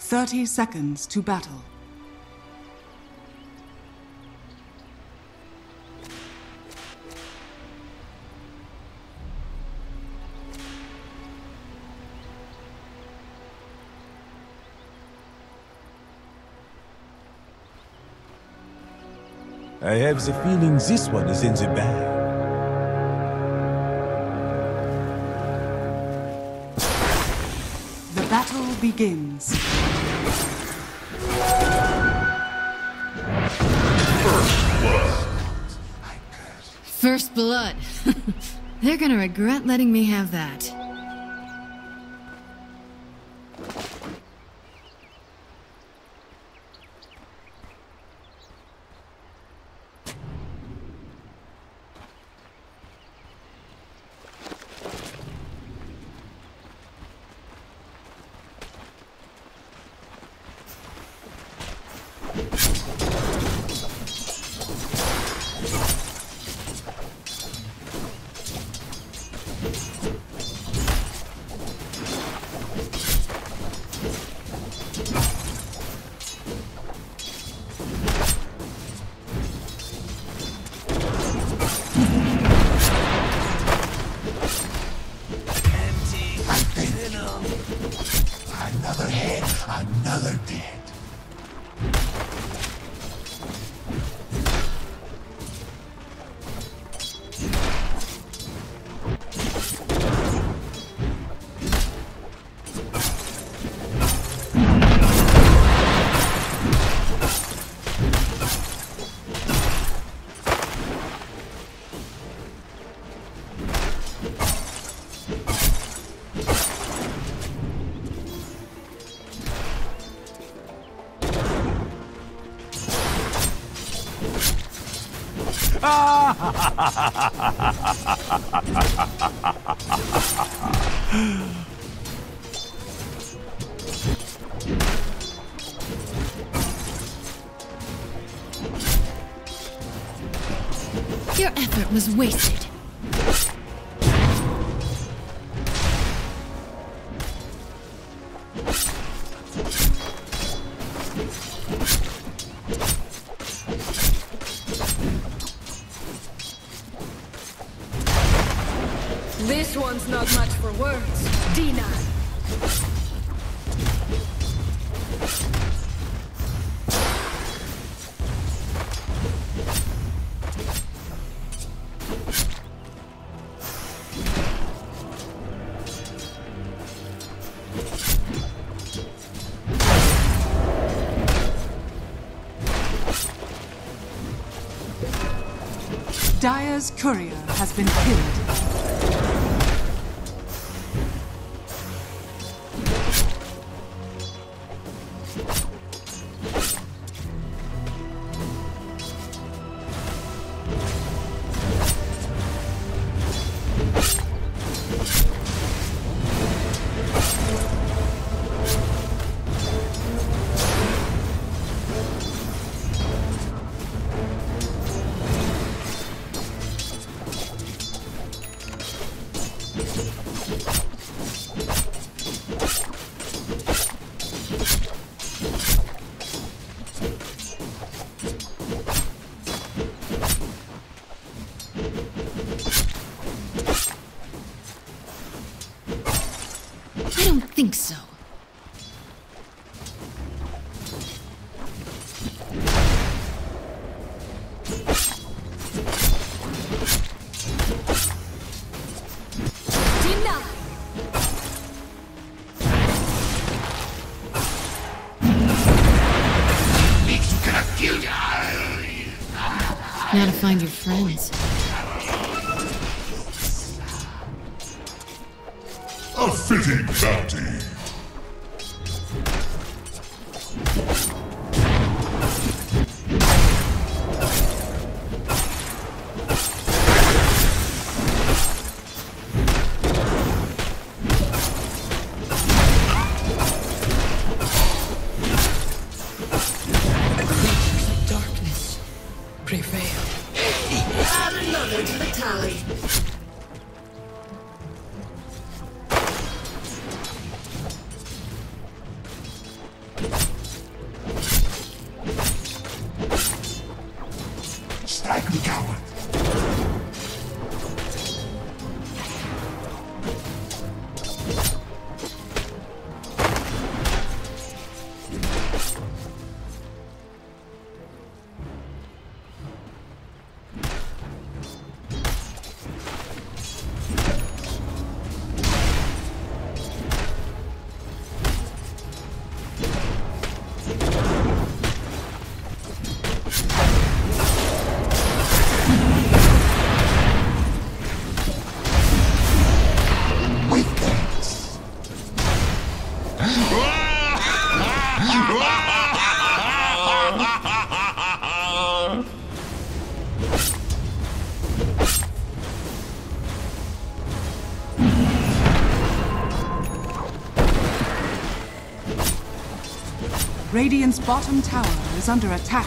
30 seconds to battle. I have the feeling this one is in the bag. The battle begins. First blood. They're gonna regret letting me have that. Another head, another dead. Your effort was wasted. This one's not much for words, Dina. Dire's courier has been killed. I don't think so. Dina! Makes you gonna kill ya. Now to find your friends. A fitting bounty. Darkness prevail. Add another to the tally. Radiant's bottom tower is under attack.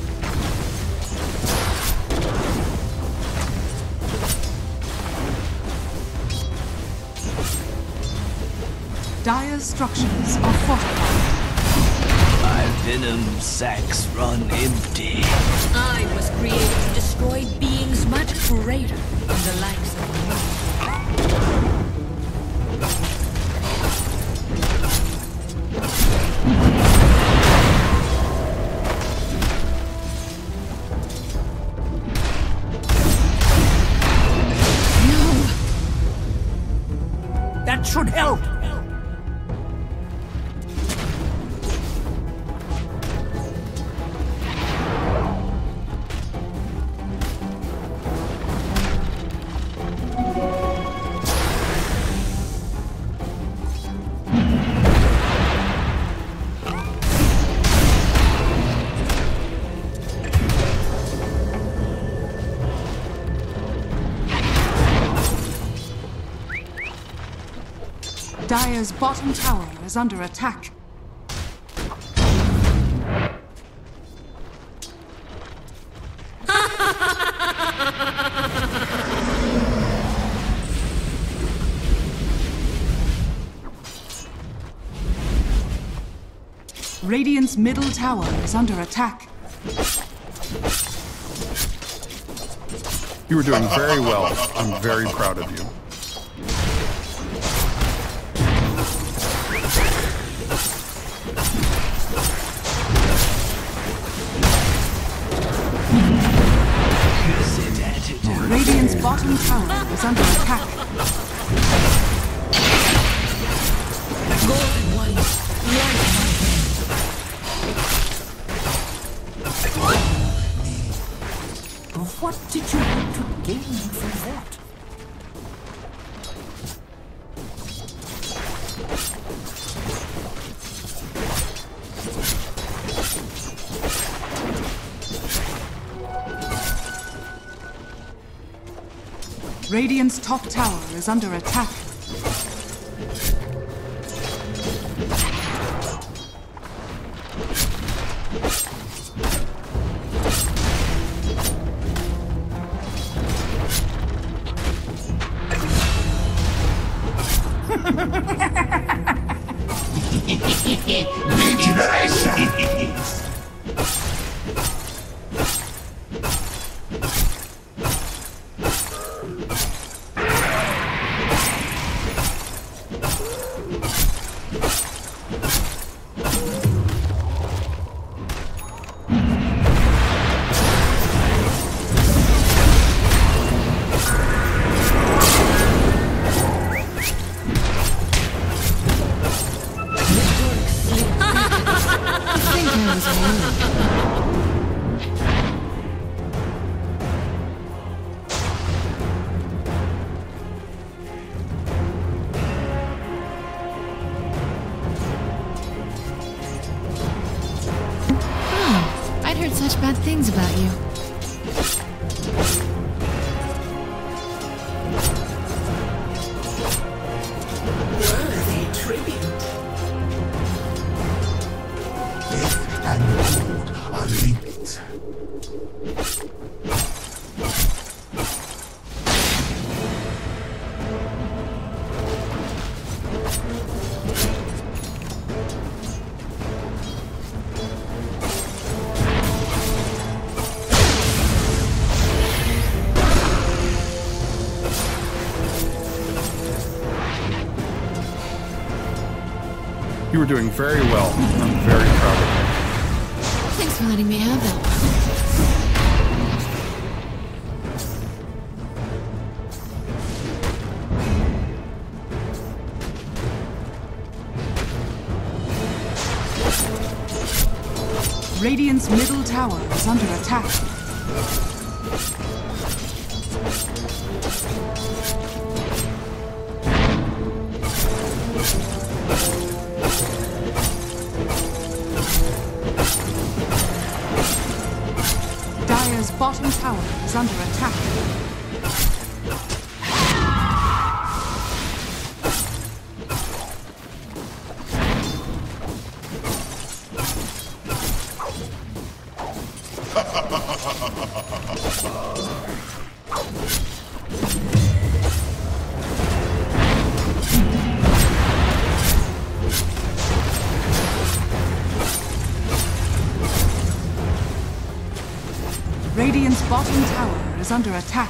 Dire's structures are fortified. My venom sacs run empty. I was created to destroy beings much greater than the likes of me. That should help. Dire's bottom tower is under attack. Radiant's middle tower is under attack. You were doing very well. I'm very proud of you. Radiant's bottom tower is under attack. Golden ones, light What did you want to gain from that? Radiant's top tower is under attack. I'd heard such bad things about you. Worthy tribute. Death and gold are linked. You were doing very well. I'm very proud of you. Thanks for letting me have that one. Radiant's middle tower is under attack. bottom tower is under attack. Radiant's bottom tower is under attack.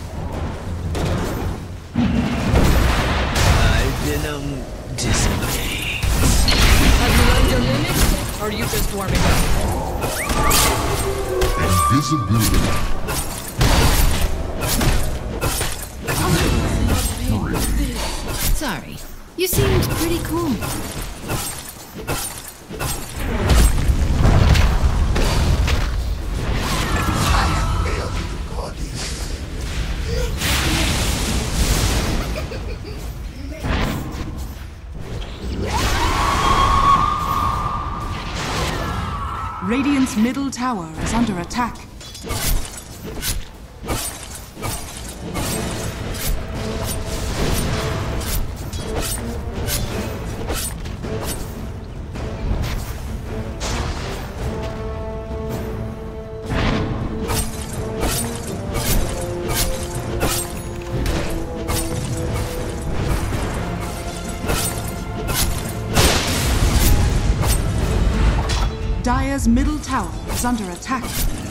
My venom dissipates. Have you learned your limits? Or are you just warming up? Invisibility. Sorry. You seemed pretty cool. Radiant's middle tower is under attack. Dire's middle tower is under attack.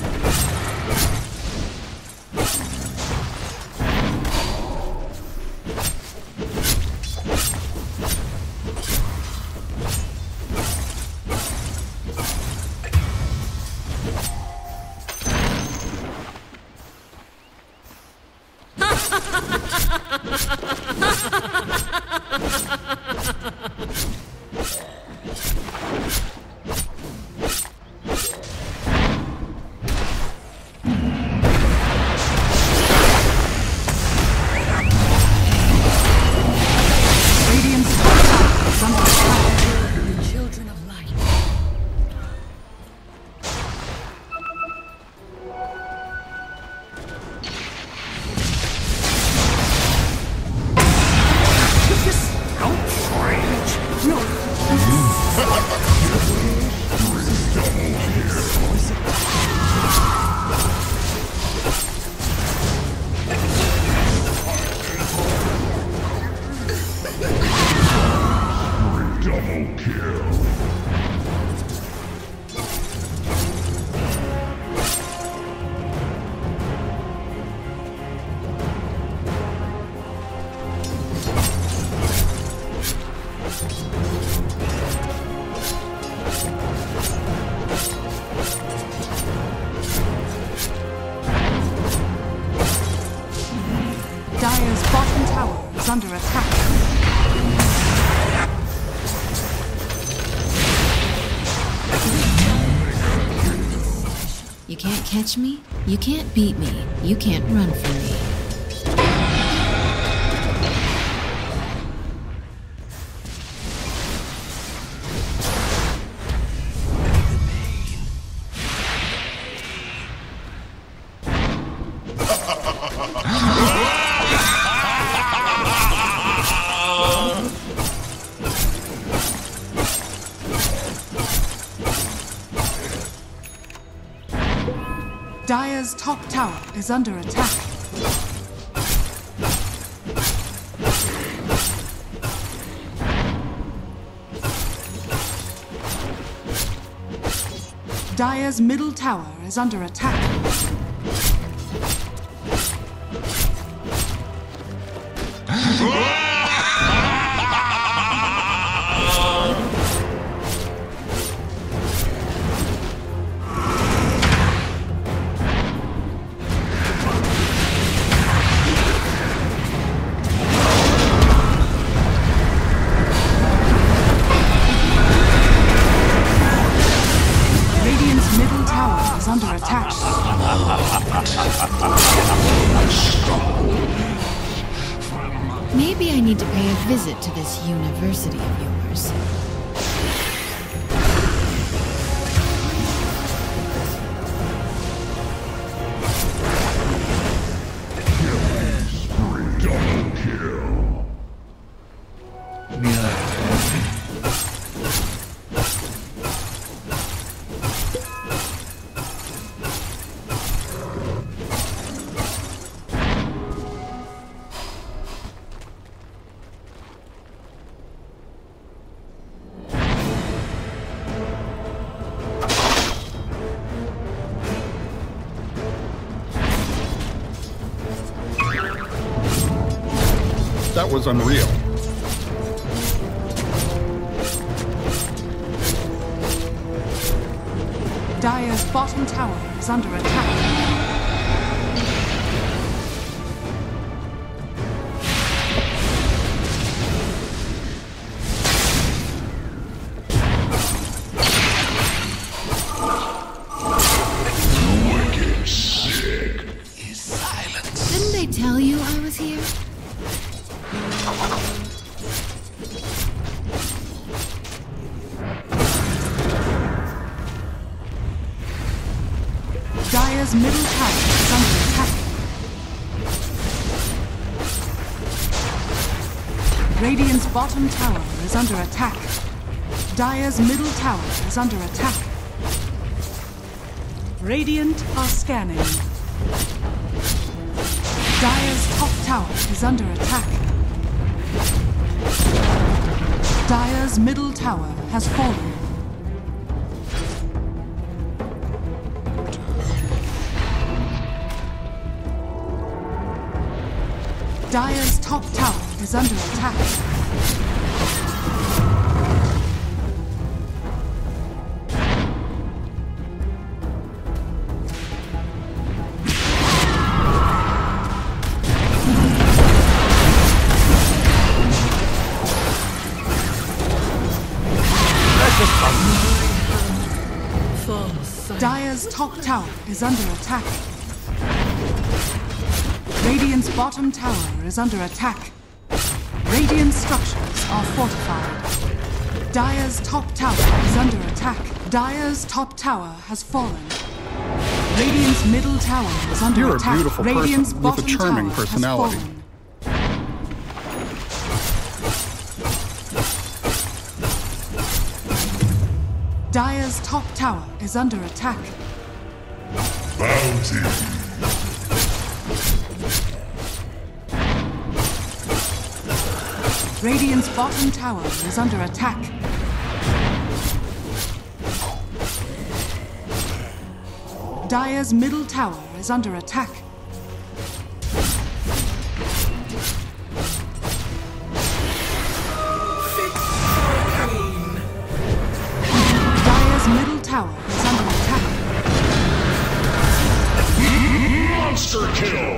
Dire's bottom tower is under attack. You can't catch me, you can't beat me, you can't run from me. Dire's top tower is under attack. Dire's middle tower is under attack. Under attack. Maybe I need to pay a visit to this university of yours. That was unreal. Dire's bottom tower is under attack. Didn't they tell you I was here? Dire's middle tower is under attack. Radiant's bottom tower is under attack. Dire's middle tower is under attack. Radiant are scanning. Dire's top tower is under attack. Dire's middle tower has fallen. Dire's top tower is under attack. Dire's top tower is under attack. Radiant's bottom tower is under attack. Radiant structures are fortified. Dire's top tower is under attack. Dire's top tower has fallen. Radiant's middle tower is under You're attack. a beautiful Radiant's person with a bottom charming tower personality. has fallen. Dire's top tower is under attack. Bounty. Radiant's bottom tower is under attack. Dire's middle tower is under attack. Dire's middle tower is under attack. Monster kill.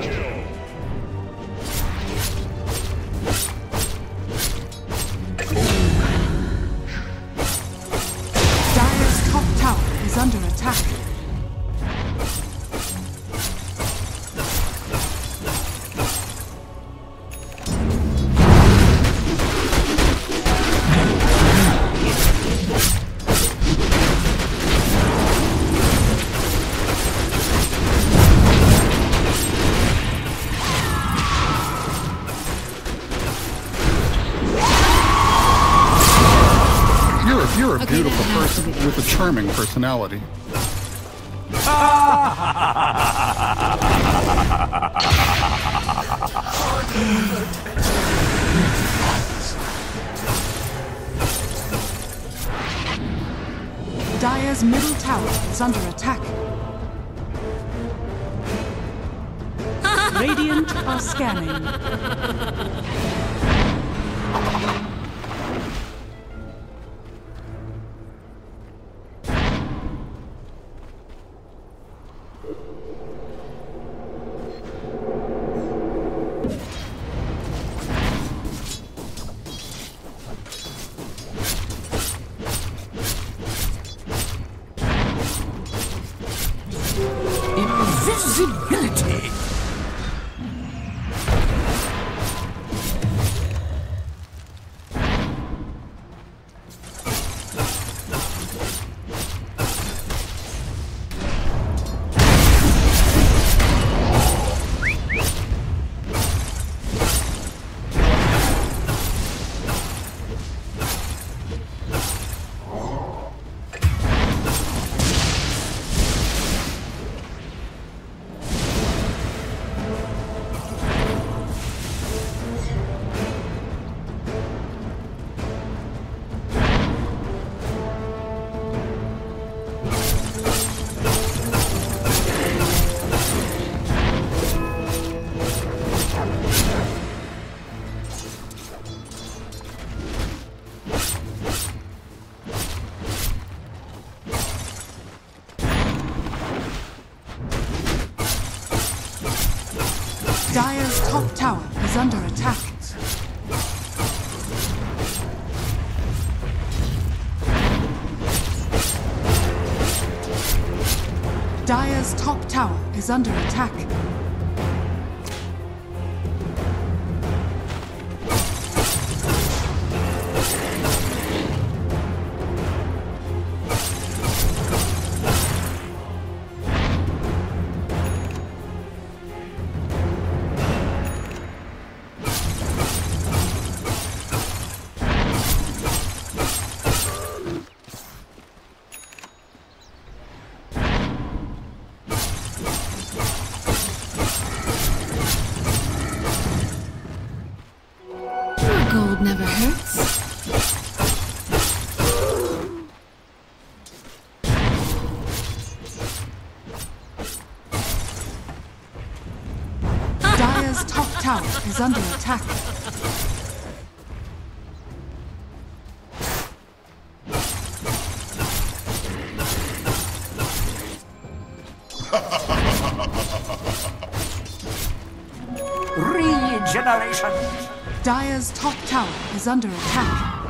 Dire's top tower is under attack. You're a Okay, beautiful that has to person be with a charming personality. Dire's middle tower is under attack. Radiant are scanning. Invisibility. top tower is under attack. Dire's top tower is under attack. Gold never hurts. Dire's top tower is under attack. Regeneration! Dire's top tower is under attack.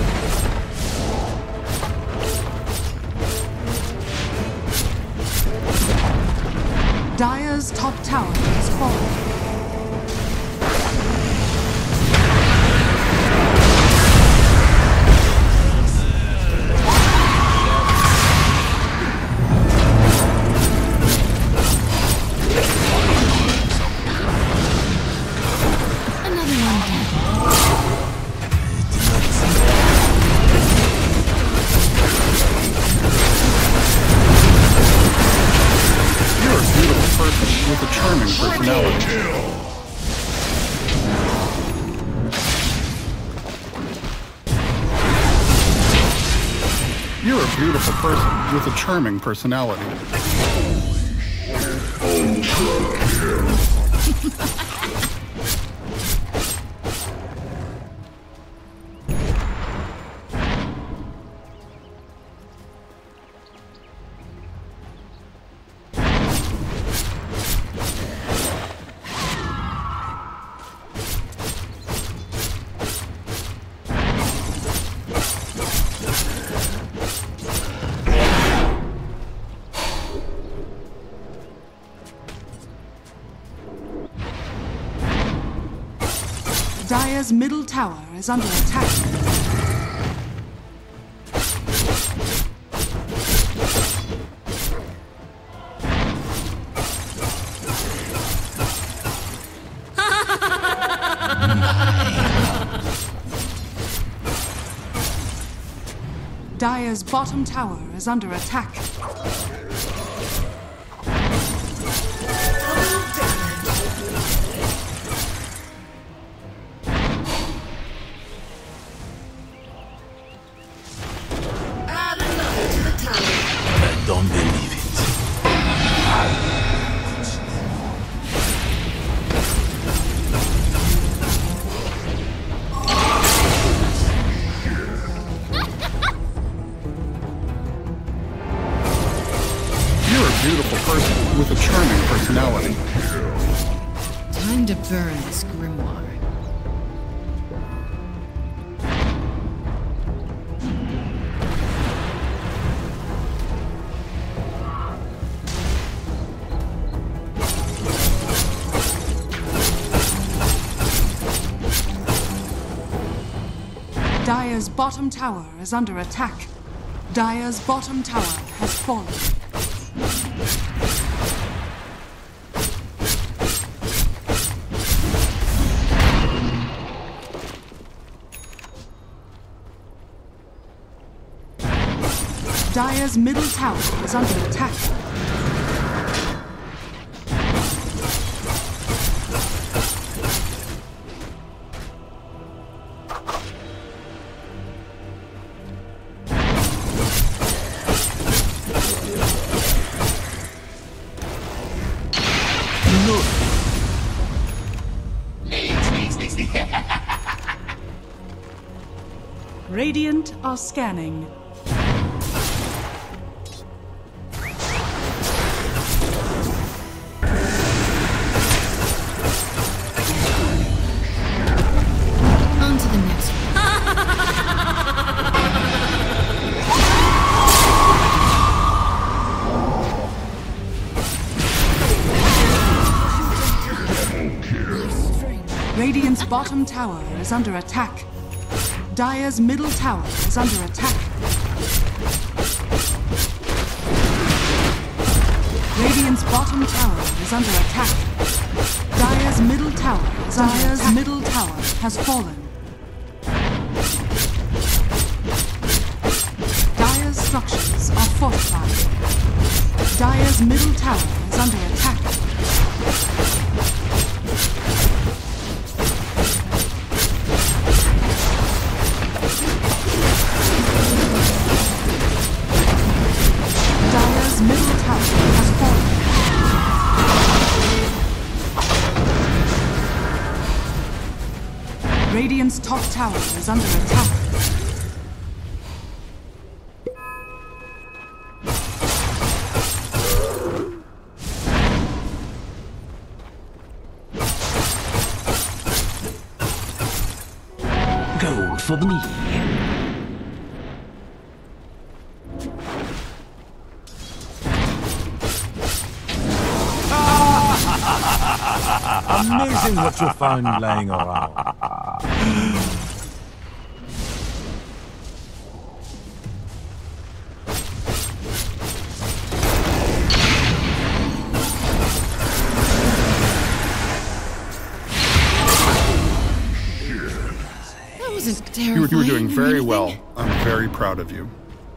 Dire's top tower has fallen. With a charming personality. You're a beautiful person with a charming personality. Dire's middle tower is under attack. Dire's bottom tower is under attack. I don't believe it. You're a beautiful person with a charming personality. Time to burn this grimoire. Dire's bottom tower is under attack. Dire's bottom tower has fallen. Dire's middle tower is under attack. Radiant are scanning. Radiant's bottom tower is under attack. Dire's middle tower is under attack. Radiant's bottom tower is under attack. Dire's middle tower is under attack. Dire's middle tower has fallen. Dire's structures are fortified. Dire's middle tower is under attack. Dire's middle tower has fallen. Radiant's top tower is under attack. Gold for me. Amazing what you find lying around. That wasn't You terrifying. were doing very anything. well. I'm very proud of you.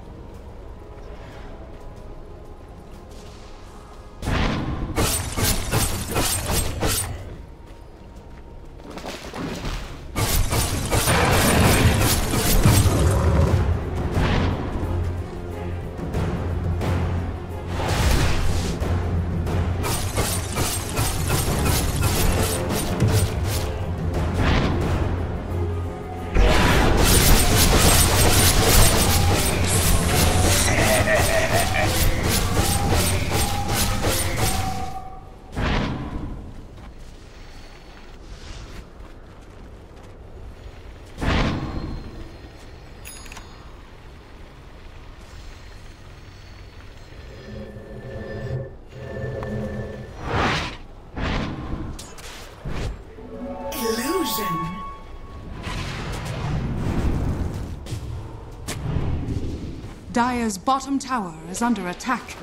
Dire's bottom tower is under attack.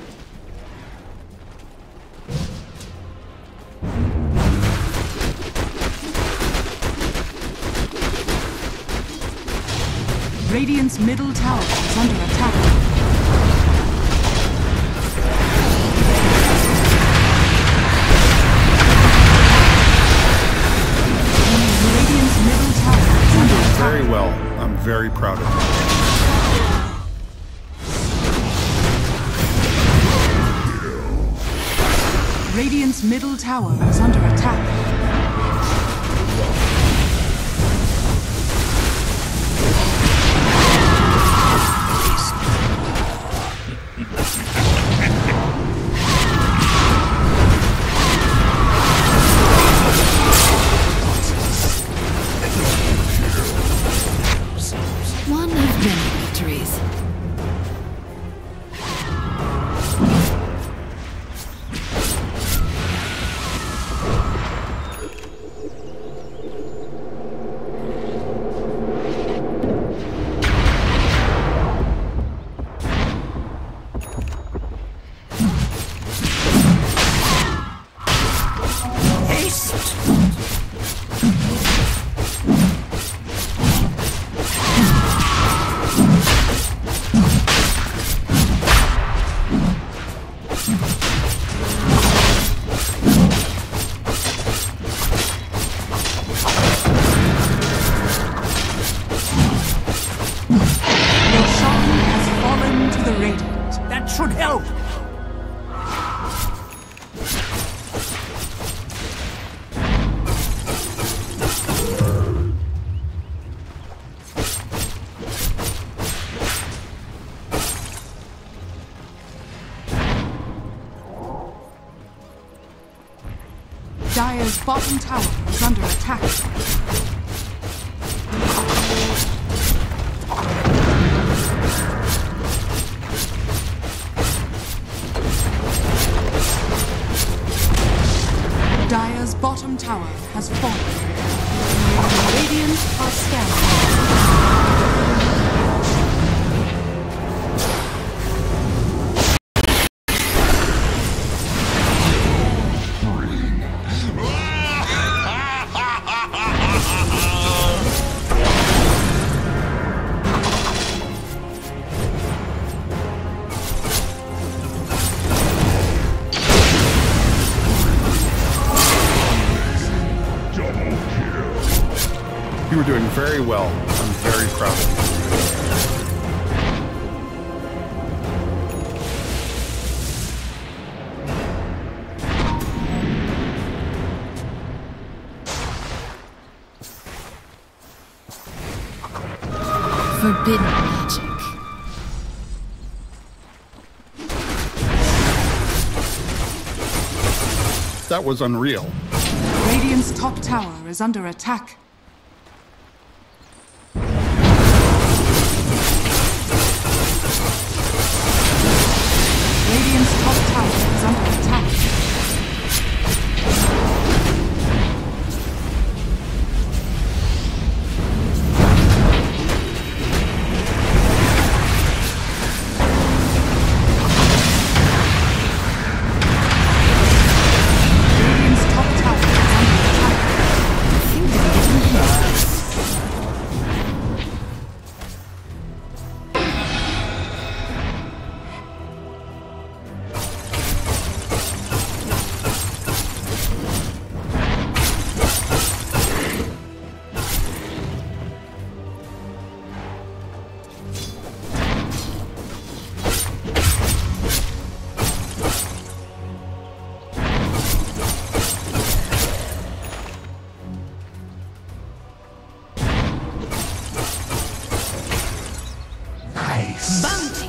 Radiant's middle tower is under attack. Radiant's middle tower is under attack. Very well. I'm very proud of you. Radiant's middle tower is under attack. One of many victories. Dire's bottom tower is under attack. Dire's bottom tower has fallen. Radiant are scanning. You were doing very well. I'm very proud of you. Forbidden magic. That was unreal. Radiant's top tower is under attack. Radiant's top tower is under attack. Radiant's top tower is under attack. I think they're getting close. Bounty.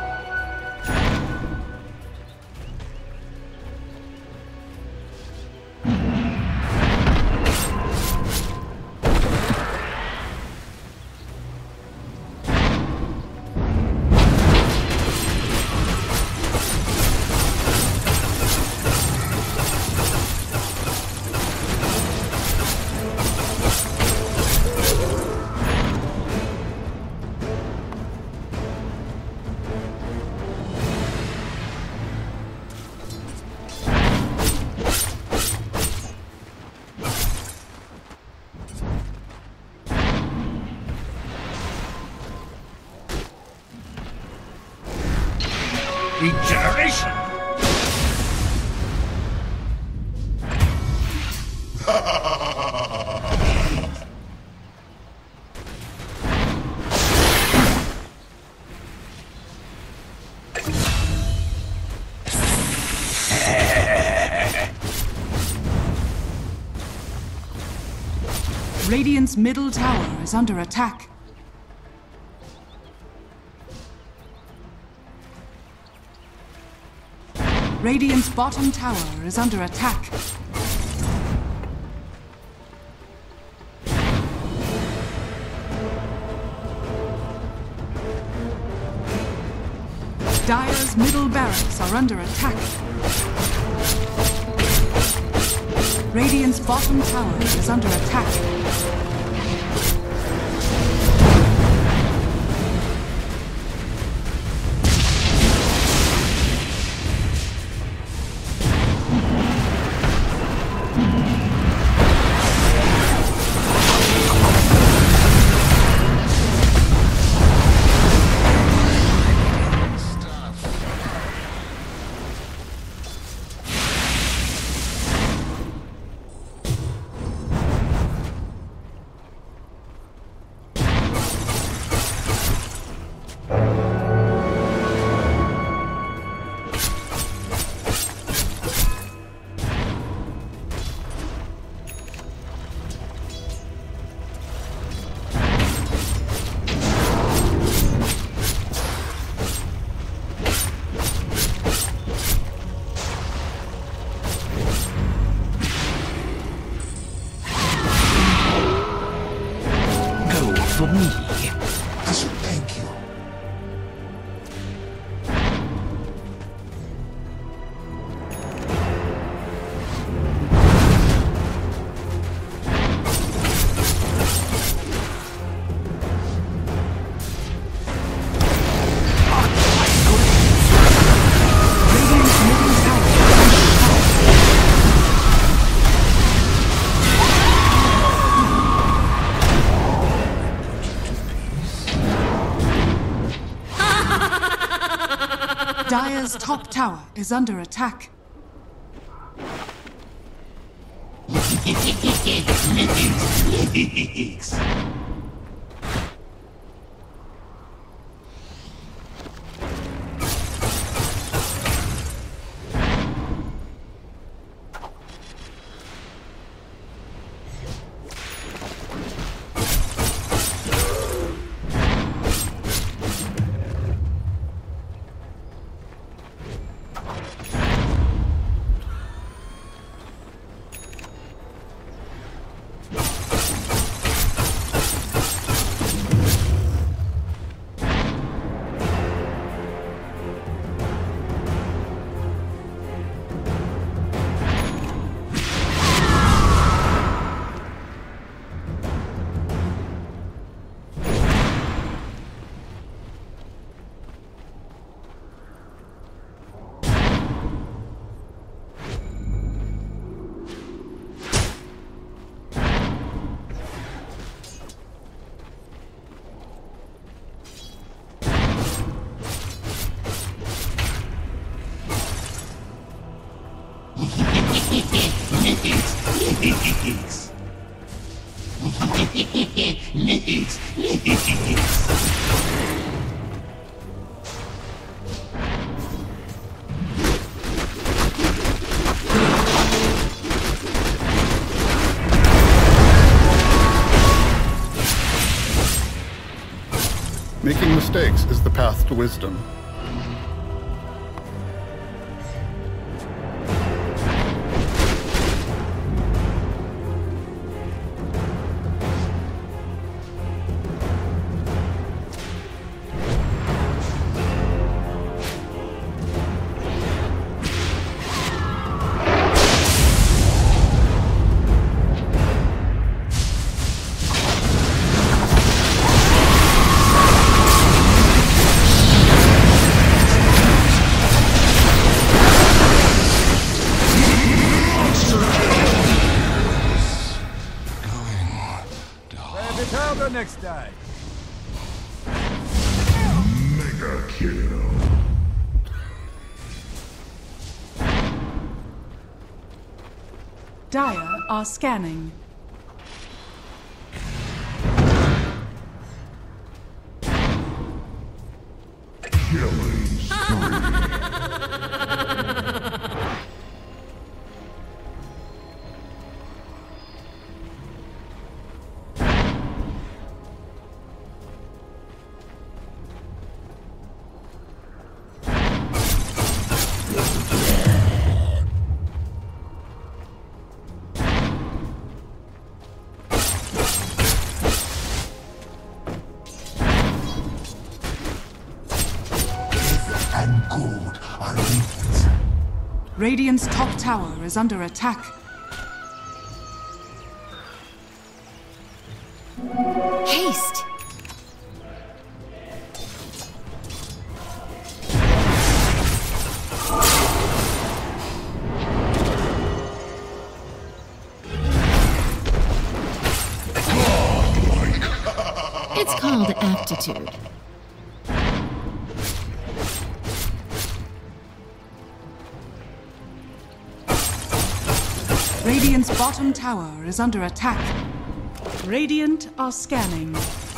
Regeneration! Radiant's middle tower is under attack. Radiant's bottom tower is under attack. Dire's middle barracks are under attack. Radiant's bottom tower is under attack. Dire's top tower is under attack. Making mistakes is the path to wisdom. Next day. Mega kill. Dire are scanning. Killing spree. And good are linked. Radiant's top tower is under attack. Haste! It's called aptitude. Radiant's bottom tower is under attack. Radiant are scanning.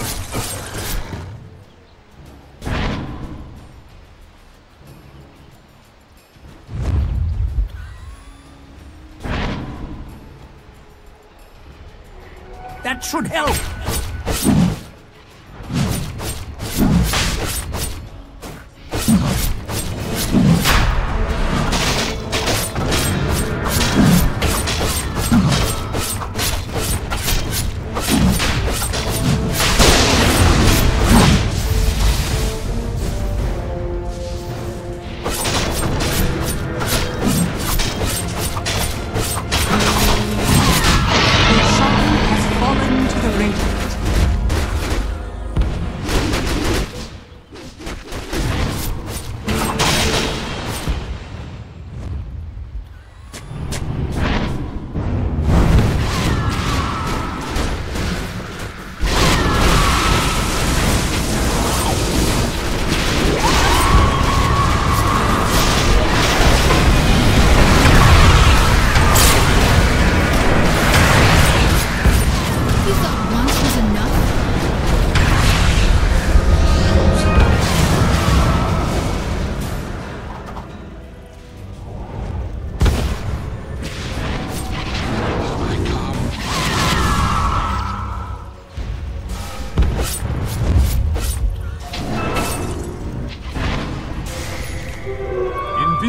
That should help! Shaman has fallen to the Radiant.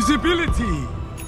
Invisibility!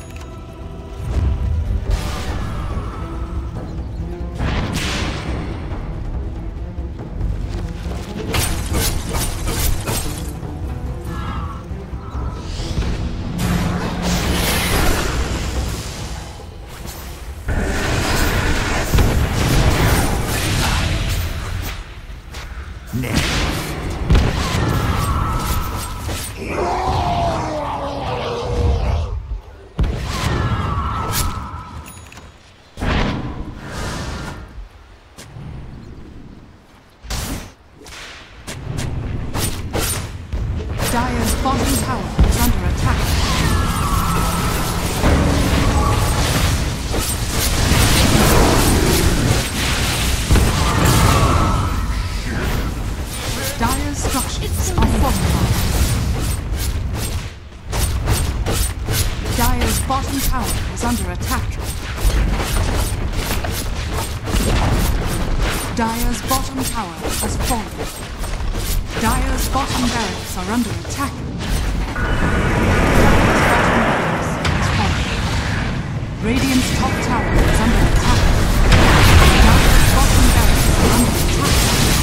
Dire's bottom tower is under attack. Dire's structures are fortified. Dire's bottom tower is under attack. Dire's bottom tower has fallen. Dire's bottom barracks are under attack. Dire's bottom barracks has fallen. Radiant's top tower is under attack. Dire's bottom barracks are under attack.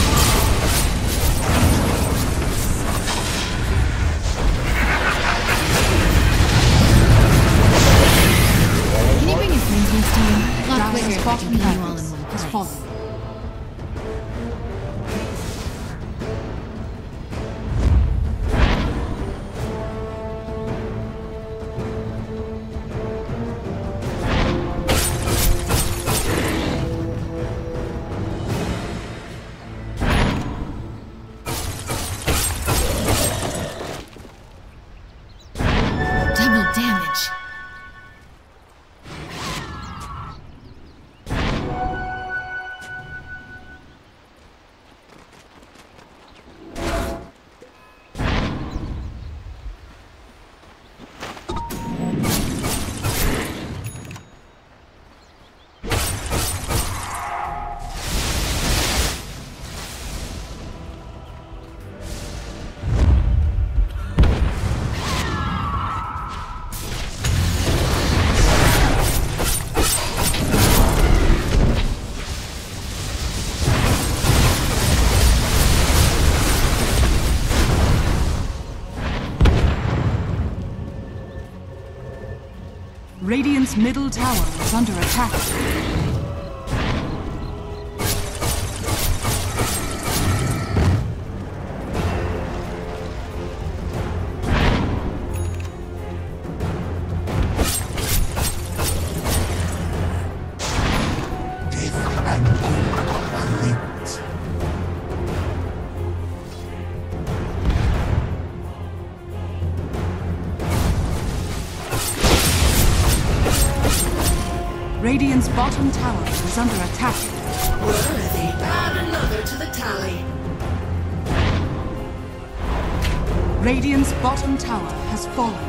Can you bring your friends next time? A lot quicker Dire's if I bottom can pin you all in barracks one has place. fallen. Double damage. Radiant's middle tower is under attack. Death and gold are linked. Radiant's bottom tower is under attack. Worthy, add another to the tally. Radiant's bottom tower has fallen.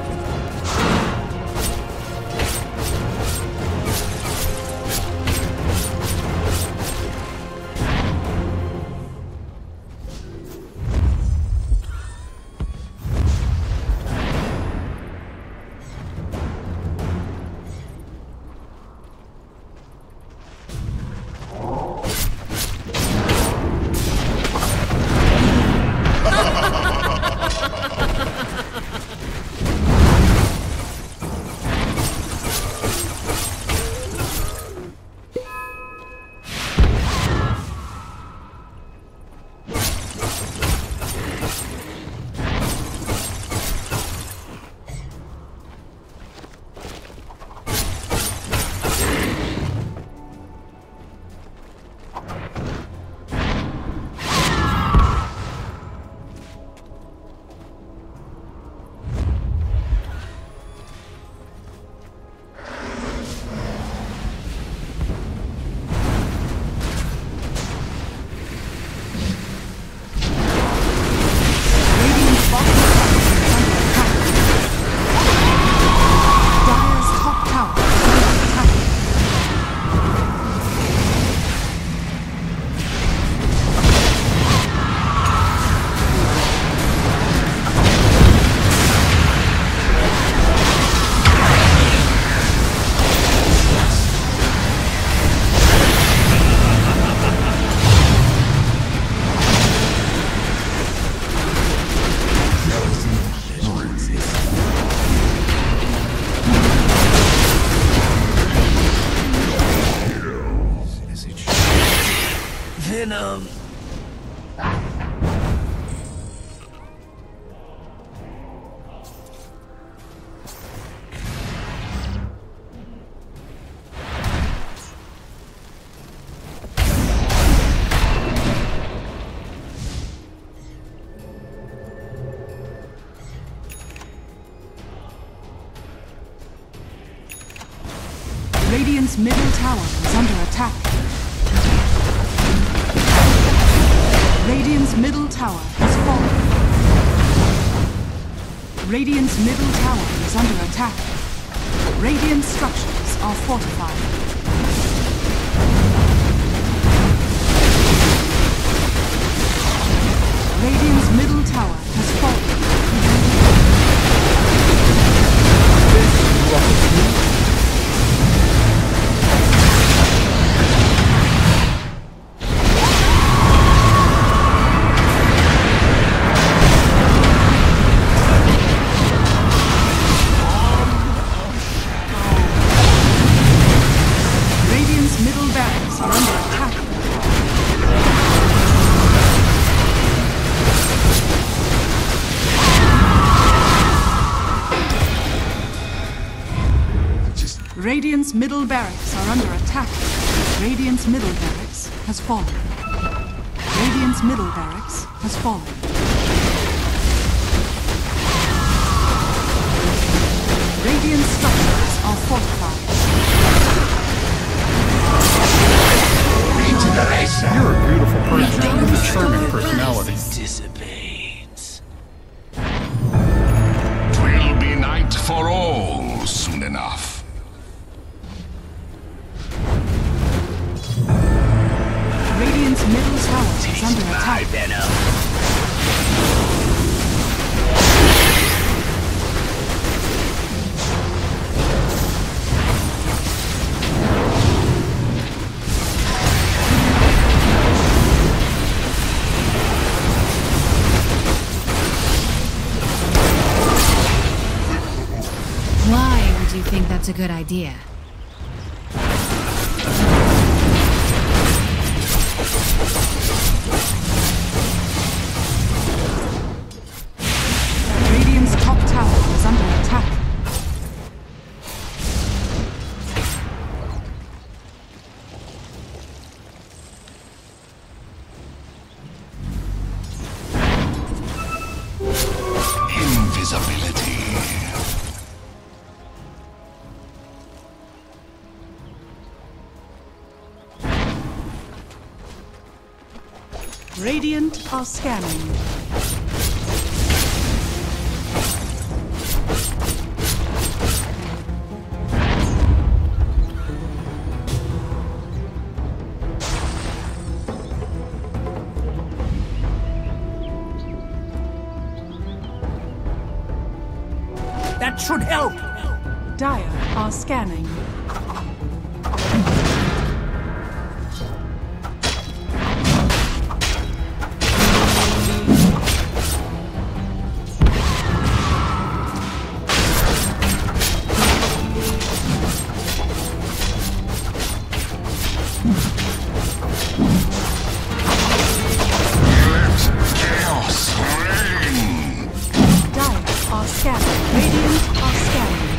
some. Radiant's middle tower is under attack. Radiant's middle tower has fallen. Radiant's middle tower is under attack. Radiant structures are fortified. Radiant's middle tower has fallen. Radiant's middle barracks are under attack. Radiant's middle barracks has fallen. Radiant's middle barracks has fallen. Radiant structures are fortified. You're a beautiful person with a charming personality. Dissipates. Twill be night for all soon enough. Radiant's middle tower is under attack. Why would you think that's a good idea? Radiant's top tower is under attack. Invisibility. Radiant are scanning. That should help. Dire are scanning. Let chaos reign. Dire are scanning. Radiant are scanning.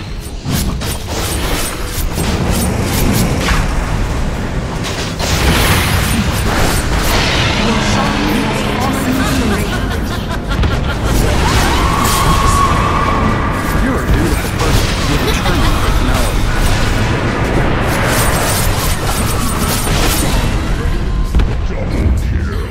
Your shrine has fallen to Radiant. You're a beautiful person with a charming personality. Double kill.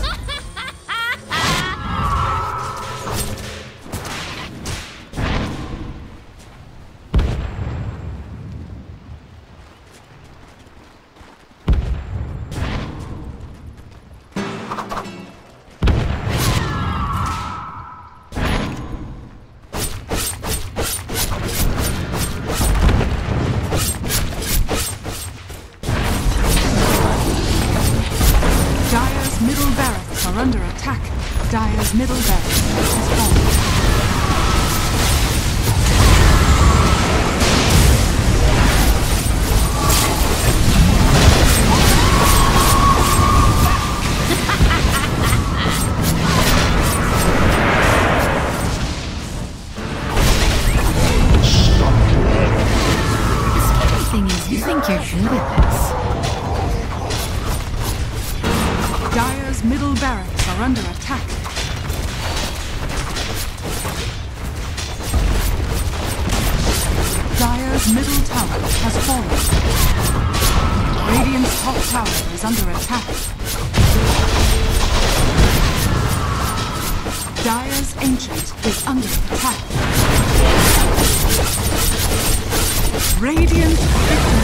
Dire's middle barracks are under attack. Dire's middle barracks has fallen. think you're good at this. Dire's middle barracks are under attack. Dire's middle tower has fallen. Radiant's top tower is under attack. Dire's ancient is under attack. Radiant victory.